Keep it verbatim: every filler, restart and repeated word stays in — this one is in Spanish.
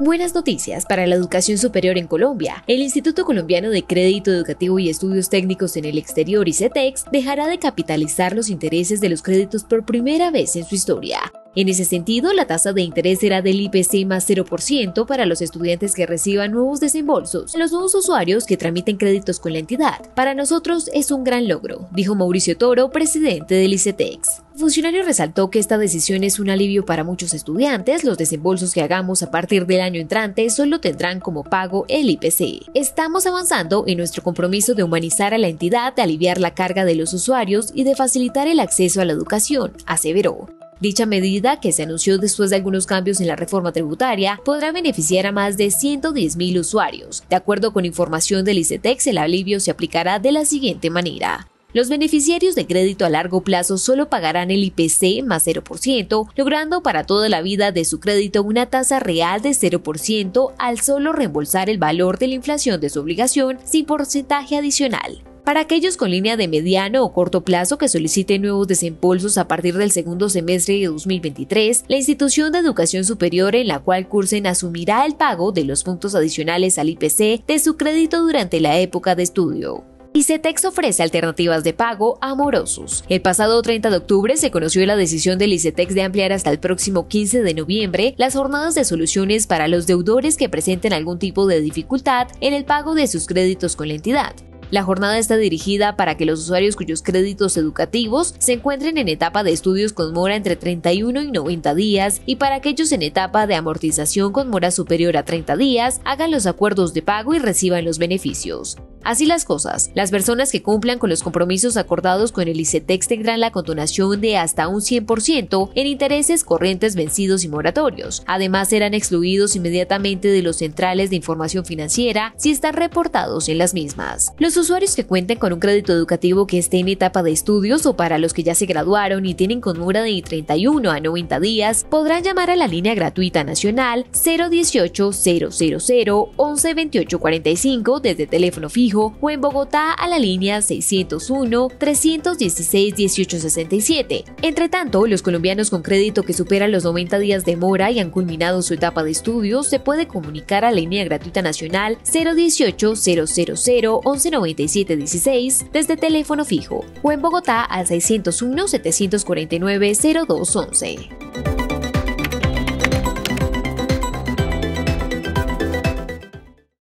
Buenas noticias para la educación superior en Colombia. El Instituto Colombiano de Crédito Educativo y Estudios Técnicos en el Exterior, ICETEX, dejará de capitalizar los intereses de los créditos por primera vez en su historia. En ese sentido, la tasa de interés será del I P C más cero por ciento para los estudiantes que reciban nuevos desembolsos, los nuevos usuarios que tramiten créditos con la entidad. Para nosotros es un gran logro, dijo Mauricio Toro, presidente del ICETEX. El funcionario resaltó que esta decisión es un alivio para muchos estudiantes. Los desembolsos que hagamos a partir del año entrante solo tendrán como pago el I P C. Estamos avanzando en nuestro compromiso de humanizar a la entidad, de aliviar la carga de los usuarios y de facilitar el acceso a la educación, aseveró. Dicha medida, que se anunció después de algunos cambios en la reforma tributaria, podrá beneficiar a más de ciento diez mil usuarios. De acuerdo con información del ICETEX, el alivio se aplicará de la siguiente manera. Los beneficiarios de crédito a largo plazo solo pagarán el I P C más cero por ciento, logrando para toda la vida de su crédito una tasa real de cero por ciento al solo reembolsar el valor de la inflación de su obligación sin porcentaje adicional. Para aquellos con línea de mediano o corto plazo que soliciten nuevos desembolsos a partir del segundo semestre de dos mil veintitrés, la institución de educación superior en la cual cursen asumirá el pago de los puntos adicionales al I P C de su crédito durante la época de estudio. ICETEX ofrece alternativas de pago a morosos. El pasado treinta de octubre se conoció la decisión del ICETEX de ampliar hasta el próximo quince de noviembre las jornadas de soluciones para los deudores que presenten algún tipo de dificultad en el pago de sus créditos con la entidad. La jornada está dirigida para que los usuarios cuyos créditos educativos se encuentren en etapa de estudios con mora entre treinta y uno y noventa días y para aquellos en etapa de amortización con mora superior a treinta días hagan los acuerdos de pago y reciban los beneficios. Así las cosas, las personas que cumplan con los compromisos acordados con el ICETEX tendrán la condonación de hasta un cien por ciento en intereses corrientes vencidos y moratorios. Además, serán excluidos inmediatamente de los centrales de información financiera si están reportados en las mismas. Los usuarios que cuenten con un crédito educativo que esté en etapa de estudios o para los que ya se graduaron y tienen con mora de treinta y uno a noventa días podrán llamar a la línea gratuita nacional cero dieciocho, cero cero cero, once veintiocho cuarenta y cinco desde teléfono fijo o en Bogotá a la línea seiscientos uno, trescientos dieciséis, dieciocho sesenta y siete. Entre tanto, los colombianos con crédito que superan los noventa días de mora y han culminado su etapa de estudios se puede comunicar a la línea gratuita nacional cero dieciocho, cero cero cero, once noventa y siete dieciséis desde teléfono fijo o en Bogotá al seiscientos uno, setecientos cuarenta y nueve, cero dos once.